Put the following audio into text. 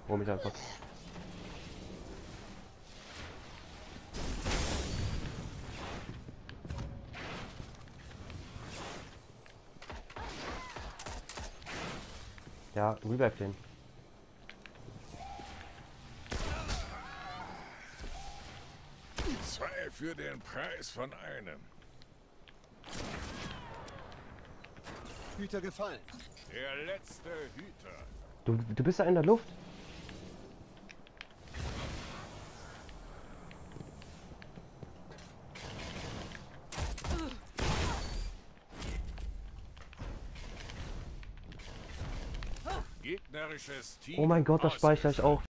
Hol mich einfach. Ja, revive den. Zwei für den Preis von einem. Hüter gefallen. Der letzte Hüter. Du bist da in der Luft. Gegnerisches Team. Oh mein Gott, das speichere ich auch.